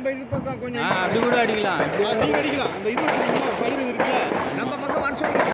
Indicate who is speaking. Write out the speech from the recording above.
Speaker 1: நம்ம இது பக்கம் கொஞ்சம்
Speaker 2: அப்படி கூட அடிக்கலாம்.
Speaker 1: நீங்க அடிக்கலாம். அந்த இது வச்சிருக்கீங்களா? பயிர் இருக்குல்ல நம்ம பக்கம் வர சொல்லுங்க.